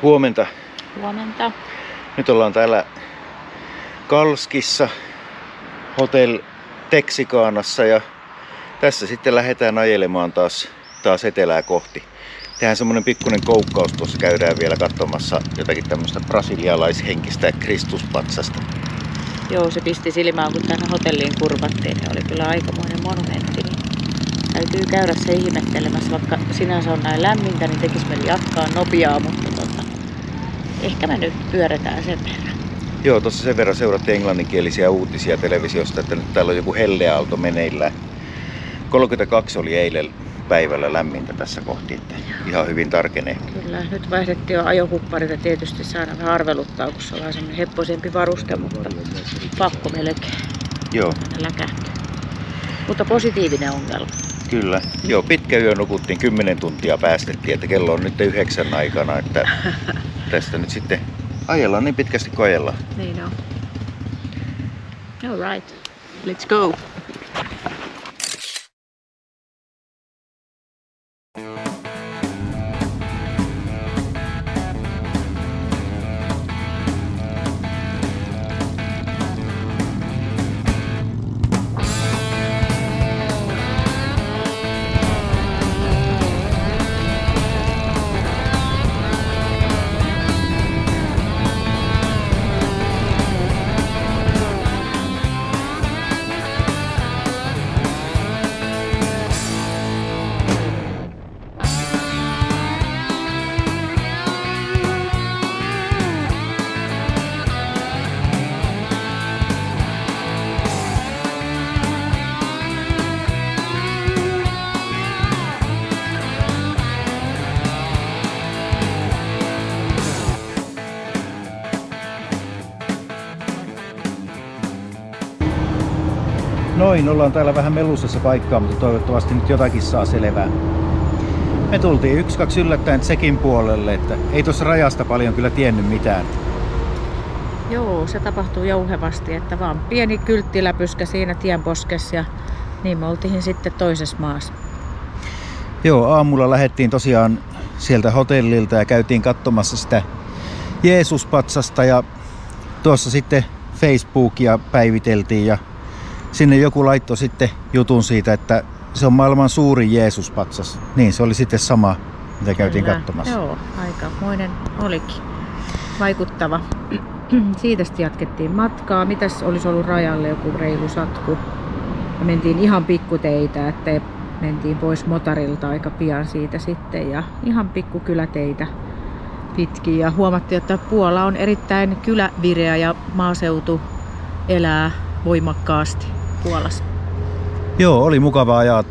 Huomenta. Huomenta. Nyt ollaan täällä Kalskissa, Hotel Texicánassa ja tässä sitten lähdetään ajelemaan taas etelää kohti. Tehdään semmonen pikkuinen koukkaus, tuossa käydään vielä katsomassa jotakin tämmöistä brasilialaishenkistä Kristuspatsasta. Joo, se pisti silmään, kun tänne hotelliin kurvattiin. Oli kyllä aikamoinen monumentti. Niin täytyy käydä se ihmettelemässä, vaikka sinänsä on näin lämmintä, niin tekisi meidän jatkaa nopeaa, mutta ehkä me nyt pyöretään sen verran. Joo, tuossa sen verran seurattiin englanninkielisiä uutisia televisiosta, että nyt täällä on joku helleaalto meneillään. 32 oli eilen päivällä lämmintä tässä kohti, että ihan hyvin tarkenee. Kyllä, nyt vaihdettiin jo ajohupparit ja tietysti se aina vähän arveluttaa, kun se on vähän semmoinen heppoisempi varuste, mutta pakko melkein. Joo. Läkähtyä. Mutta positiivinen ongelma. Kyllä. Joo, pitkä yö nukuttiin, 10 tuntia päästettiin, että kello on nyt 9 aikana, että tästä nyt sitten ajellaan niin pitkästi kuin ajellaan. Niin on. All right. Let's go. Noin, ollaan täällä vähän melusassa paikkaa, mutta toivottavasti nyt jotakin saa selvää. Me tultiin 1-2 yllättäen Tsekin puolelle, että ei tuossa rajasta paljon kyllä tiennyt mitään. Joo, se tapahtuu jouhevasti, että vaan pieni kylttiläpyskä siinä tienposkessa ja niin me oltiin sitten toisessa maassa. Joo, aamulla lähdettiin tosiaan sieltä hotellilta ja käytiin katsomassa sitä Jeesuspatsasta ja tuossa sitten Facebookia päiviteltiin ja sinne joku laittoi sitten jutun siitä, että se on maailman suurin Jeesuspatsas. Niin, se oli sitten sama, mitä käytiin katsomassa. Joo, aikamoinen olikin. Vaikuttava. Siitä sitten jatkettiin matkaa. Mitäs olisi ollut rajalle joku reilu satku. Ja mentiin ihan pikkuteitä, että mentiin pois motarilta aika pian siitä sitten. Ja ihan pikkukyläteitä pitkin. Ja huomattiin, että Puola on erittäin kylävireä ja maaseutu elää voimakkaasti Puolassa. Joo, oli mukava ajaa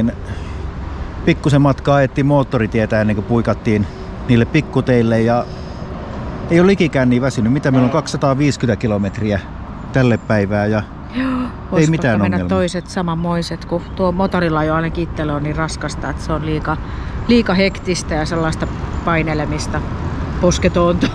pikkusen matkaa ajettiin moottoritietä ennen kuin puikattiin niille pikkuteille ja ei ole ikikään niin väsynyt. Mitä meillä on 250 kilometriä tälle päivään ja joo, ei mitään mennä ongelmaa. Toiset samanmoiset, kun tuo motorilla jo ainakin itselle on niin raskasta, että se on liika hektistä ja sellaista painelemista, posketonta.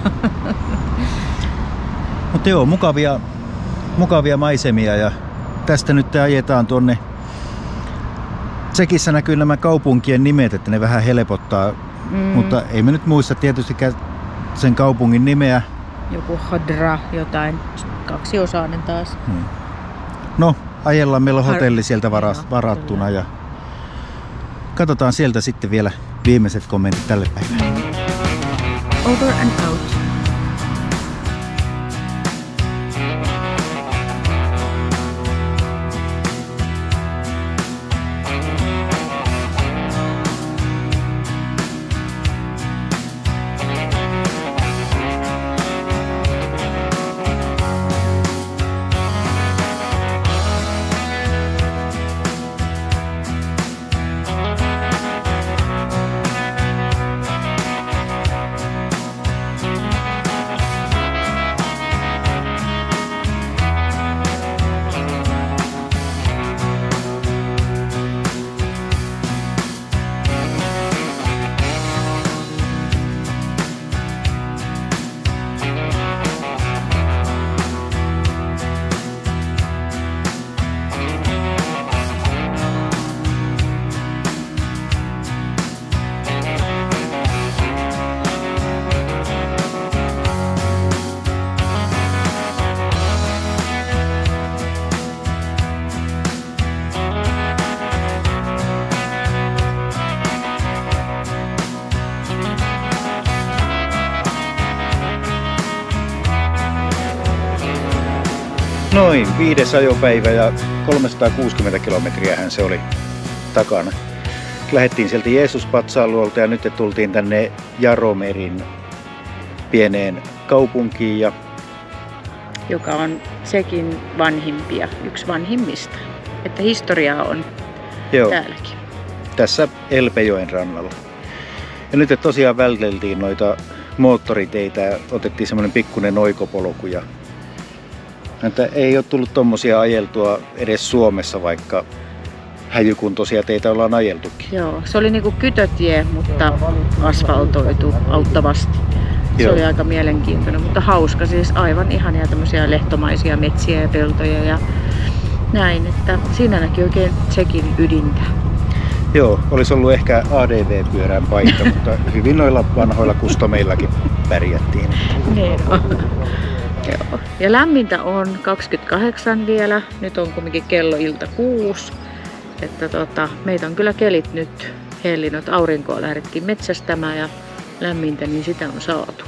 Mutta joo, mukavia maisemia ja tästä nyt ajetaan tuonne. Tsekissä näkyy nämä kaupunkien nimet, että ne vähän helpottaa, mutta ei me nyt muista tietysti sen kaupungin nimeä. Joku Hadra, jotain, kaksiosainen taas. No, ajellaan, meillä on hotelli sieltä varattuna ja katsotaan sieltä sitten vielä viimeiset kommentit tälle päivälle. Over and out. Noin, 5. ajopäivä ja 360 kilometriähän se oli takana. Lähdettiin sieltä Jeesuspatsa-alueelta ja nyt tultiin tänne Jaromerin pieneen kaupunkiin. Joka on sekin vanhimpia, yksi vanhimmista. Että historiaa on täälläkin. Tässä Elpejoen rannalla. Ja nyt tosiaan välteltiin noita moottoriteitä ja otettiin semmoinen pikkuinen oikopolku. Että ei ole tullut tommosia ajeltua edes Suomessa, vaikka häjykuntoisia teitä ollaan ajeltukin. Joo, se oli niinku kytötie, mutta asfaltoitu auttavasti. Se oli aika mielenkiintoinen, mutta hauska. Siis aivan ihania tämmöisiä lehtomaisia metsiä ja peltoja ja näin. Että siinä näki oikein Tsekin ydintä. Joo, olisi ollut ehkä ADV-pyörän paikka, mutta hyvin noilla vanhoilla kustomeillakin pärjättiin. Niin on. Joo. Ja lämmintä on 28 vielä. Nyt on kumminkin kello ilta 6. Että meitä on kyllä kelit nyt hellinut. Aurinkoa lähdettiin metsästämään ja lämmintä, niin sitä on saatu.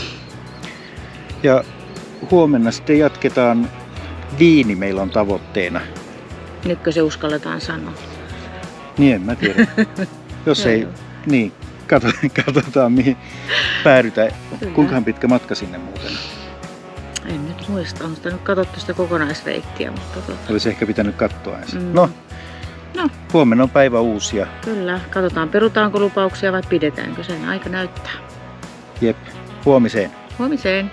Ja huomenna sitten jatketaan. Viini meillä on tavoitteena. Nytkö se uskalletaan sanoa? Niin, en mä tiedä. Jos ei, niin katsotaan mihin päädytään. Kuinkahan pitkä matka sinne muuten? En nyt muista, on sitä nyt katsottu sitä kokonaisreittiä. Mutta olisi ehkä pitänyt katsoa ensin. No, huomenna on päivä uusia. Kyllä, katsotaan perutaanko lupauksia vai pidetäänkö, sen aika näyttää. Jep, huomiseen. Huomiseen.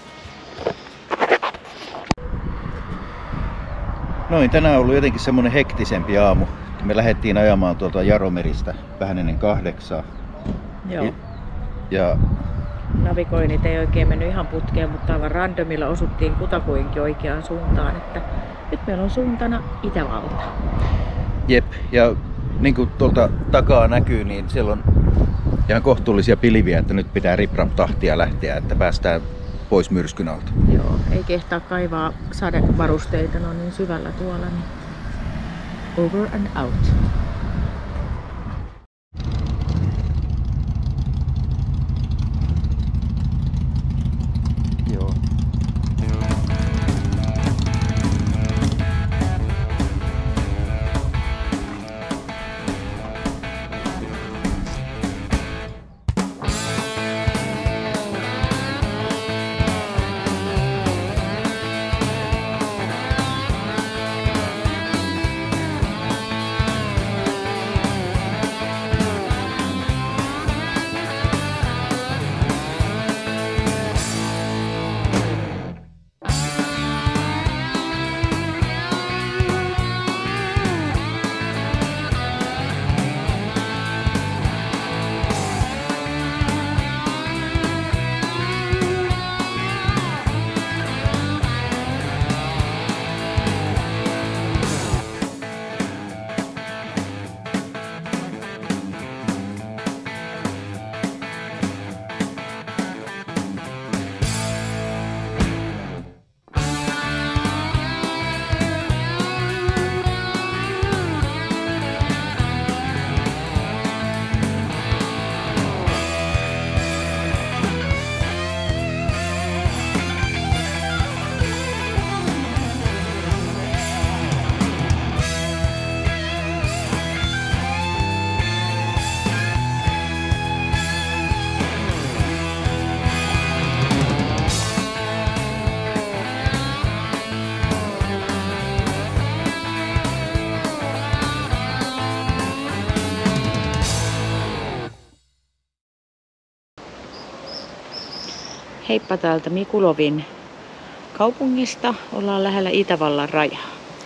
Noin, tänään on ollut jotenkin semmonen hektisempi aamu. Me lähdettiin ajamaan tuolta Jaromeristä vähän ennen 8. Joo. Ja navigoinnit ei oikein mennyt ihan putkeen, mutta aivan randomilla osuttiin kutakuinkin oikeaan suuntaan. Että nyt meillä on suuntana Itävalta. Jep, ja niin kuin tuolta takaa näkyy, niin siellä on ihan kohtuullisia pilviä, että nyt pitää riprap-tahtia lähteä, että päästään pois myrskyn alta. Joo, ei kehtaa kaivaa sadevarusteita, ne on niin syvällä tuolla. Niin over and out. Joo. Heippa täältä Mikulovin kaupungista. Ollaan lähellä Itävallan rajaa.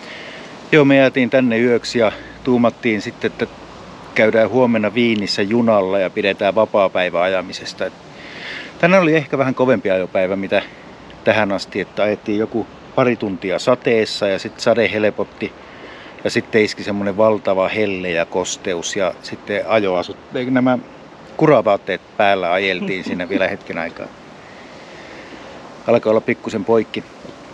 Joo, me jäätiin tänne yöksi ja tuumattiin sitten, että käydään huomenna Viinissä junalla ja pidetään vapaapäivä ajamisesta. Tänään oli ehkä vähän kovempi ajopäivä mitä tähän asti, että ajettiin joku pari tuntia sateessa ja sitten sade helpotti. Ja sitten iski semmoinen valtava helle ja kosteus ja sitten ajoasut. Nämä kuravaatteet päällä ajeltiin siinä vielä hetken aikaa. Alkaa olla pikkusen poikki.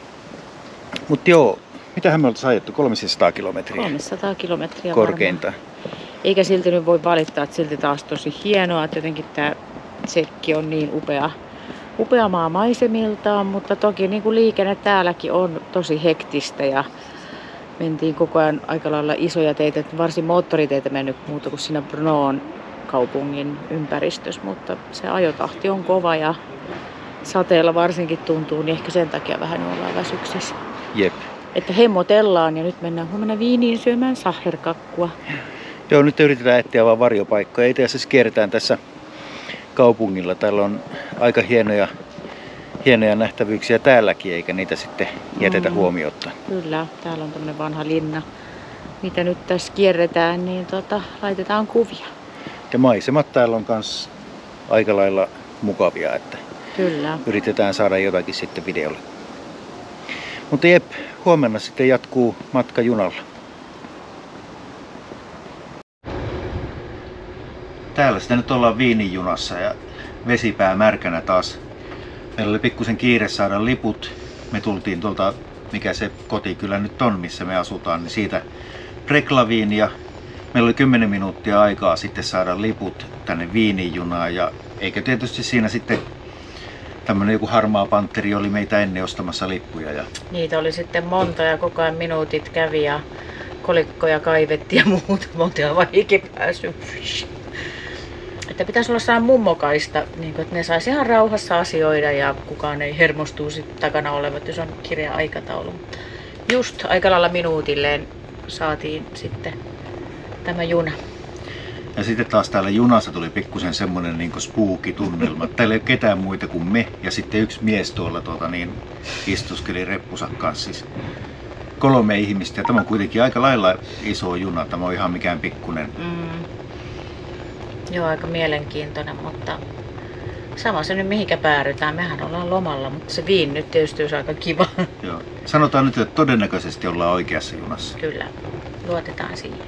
Mutta joo, mitähän me oltaisiin ajettu? 300 kilometriä. 300 kilometriä korkeinta. Eikä silti nyt voi valittaa, että silti taas tosi hienoa, että jotenkin tämä Tsekki on niin upea upea maa maisemiltaan, mutta toki niin kuin liikenne täälläkin on tosi hektistä ja mentiin koko ajan aika lailla isoja teitä, varsin moottoriteitä mennyt muuta kuin siinä Brnoon kaupungin ympäristössä, mutta se ajotahti on kova ja sateella varsinkin tuntuu, niin ehkä sen takia vähän ollaan väsyksissä. Jep. Että hemmotellaan ja nyt mennään huomenna Wieniin syömään saherkakkua. Joo, nyt yritetään etsiä vaan varjopaikkoja. Itse asiassa kierretään tässä kaupungilla. Täällä on aika hienoja nähtävyyksiä täälläkin, eikä niitä sitten jätetä huomiotta. Kyllä, täällä on tämmönen vanha linna. Mitä nyt tässä kierretään, niin laitetaan kuvia. Ja maisemat täällä on kans aika lailla mukavia, että Kyllä. yritetään saada jotakin sitten videolle. Mutta jep, huomenna sitten jatkuu matka junalla. Täällä sitten nyt ollaan Wienin junassa ja vesipää märkänä taas. Meillä oli pikkusen kiire saada liput. Me tultiin tuolta, mikä se kotikylä nyt on, missä me asutaan, niin siitä Breklaviin ja meillä oli 10 minuuttia aikaa sitten saada liput tänne Wienin junaan ja eikä tietysti siinä sitten tämmönen joku harmaa pantteri oli meitä ennen ostamassa lippuja. Ja Niitä oli sitten monta ja koko ajan minuutit kävi ja kolikkoja kaivettiin ja muuta. Monta vaan ikipääsy. Että pitäisi olla saa mummokaista, niin että ne saisi ihan rauhassa asioida ja kukaan ei hermostuu sit takana olevat, jos on kireä aikataulu. Just aika lailla minuutilleen saatiin sitten tämä juna. Ja sitten taas täällä junassa tuli pikkusen semmonen niin spooky-tunnelma. Täällä ei ole ketään muita kuin me ja sitten yksi mies tuolla istuskeli reppusa kanssa. Siis 3 ihmistä ja tämä on kuitenkin aika lailla iso juna. Tämä on ihan mikään pikkunen. Joo, aika mielenkiintoinen, mutta sama se nyt mihinkä päädytään. Mehän ollaan lomalla, mutta se Wien nyt tietysti olisi aika kiva. Joo. Sanotaan nyt, että todennäköisesti ollaan oikeassa junassa. Kyllä, luotetaan siihen.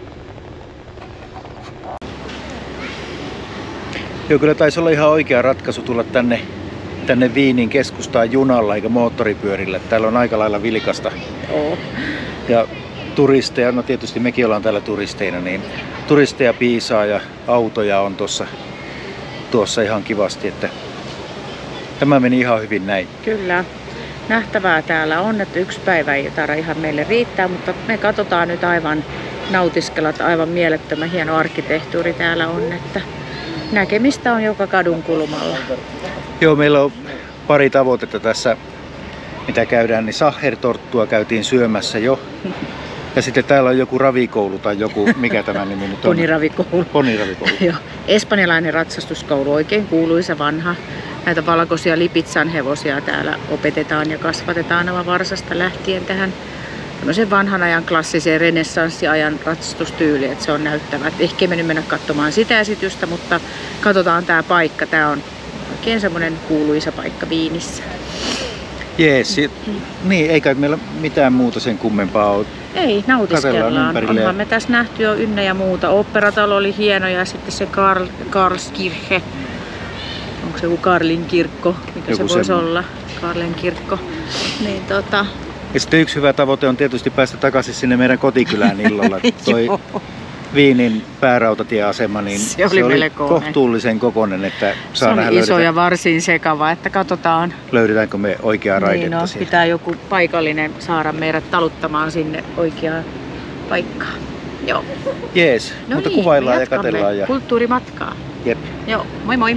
Joo, kyllä taisi olla ihan oikea ratkaisu tulla tänne Wienin keskustaan junalla eikä moottoripyörillä. Täällä on aika lailla vilkasta. Ja turisteja, no tietysti mekin ollaan täällä turisteina, niin turisteja piisaa ja autoja on tuossa ihan kivasti, että tämä meni ihan hyvin näin. Kyllä. Nähtävää täällä on, että 1 päivä ei taida ihan meille riittää, mutta me katsotaan nyt nautiskella, että aivan mielettömän hieno arkkitehtuuri täällä on, että näkemistä on joka kadun kulmalla. Joo, meillä on pari tavoitetta tässä, mitä käydään, niin sahertorttua käytiin syömässä jo. Ja sitten täällä on joku ravikoulu tai joku, mikä tämä nimi nyt on? Poniravikoulu. Poniravikoulu. Joo. Espanjalainen ratsastuskoulu, oikein kuuluisa vanha. Näitä valkoisia Lipitsan hevosia täällä opetetaan ja kasvatetaan aivan varsasta lähtien tähän tämmöisen vanhan ajan klassiseen renessanssiajan ratsastustyyliin, että se on näyttävä. Et ehkä me nyt mennä katsomaan sitä esitystä, mutta katsotaan tää paikka. Tää on oikein semmoinen kuuluisa paikka Wienissä. Jees, niin eikä meillä mitään muuta sen kummempaa ole. Ei, nautiskellaan. Onhan me tässä nähty jo ynnä ja muuta. Oopperatalo oli hieno ja sitten se Karlskirche. Onko se joku Karlin kirkko? Mikä joku se voisi olla? Karlen kirkko. Niin, Ja sitten yksi hyvä tavoite on tietysti päästä takaisin sinne meidän kotikylään illalla. Toi Wienin päärautatieasema, niin se oli kohtuullisen kokoinen, että saa nähdä iso ja varsin sekava, että katsotaan. Löydetäänkö me oikeaa raidetta niin, sieltä. Pitää joku paikallinen saada meidät taluttamaan sinne oikeaan paikkaan. Joo. Jees, no mutta niin, kuvaillaan ja katsellaan. Ja kulttuurimatkaa. Jep. Joo, moi moi.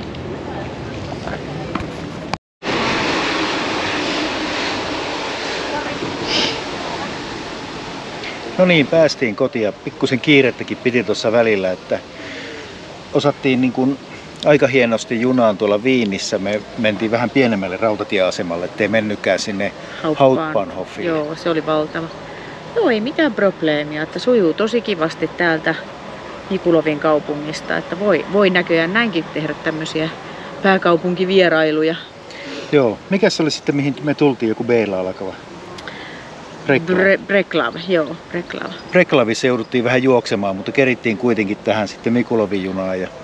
No niin, päästiin kotiin ja pikkusen kiirettäkin piti tuossa välillä, että osattiin niin kuin aika hienosti junaan tuolla Wienissä. Me mentiin vähän pienemmälle rautatieasemalle, ettei mennytkään sinne Hauptbahnhofiin. Joo, se oli valtava. Joo, ei mitään probleemia, että sujuu tosi kivasti täältä Mikulovin kaupungista, että voi näköjään näinkin tehdä tämmöisiä pääkaupunkivierailuja. Joo, mikä se oli sitten mihin me tultiin, joku B-llä alkava? Breklav, joo, Breklav. Breklavissa jouduttiin vähän juoksemaan, mutta kerittiin kuitenkin tähän sitten Mikulovin junaan. Ja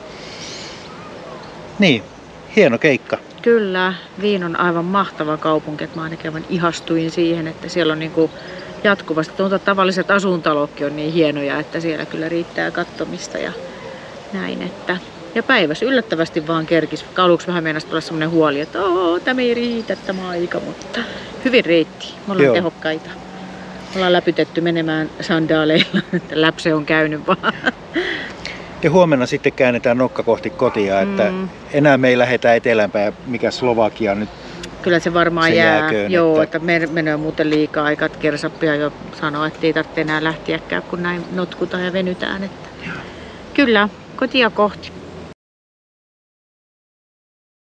niin, hieno keikka. Kyllä, Wien on aivan mahtava kaupunki, että mä ainakin aivan ihastuin siihen, että siellä on niinku jatkuvasti, tavalliset asuintalotkin on niin hienoja, että siellä kyllä riittää katsomista ja näin, että Ja päivässä yllättävästi vaan kerkis. Aluksi vähän meinasi tulla semmoinen huoli, että tämä ei riitä tämä aika, mutta hyvin riitti. Me ollaan tehokkaita. Ollaan läpytetty menemään sandaaleilla, että läpse on käynyt vaan. Ja huomenna sitten käännetään nokka kohti kotia, että enää me ei lähdetä etelämpään, mikä Slovakia nyt. Kyllä se varmaan se jää. jääköön, Joo, että menee muuten liikaa aikaa. Kersappia jo sanoo, että ei tarvitse enää lähteäkään, kun näin notkutaan ja venytään. Että kyllä, kotia kohti.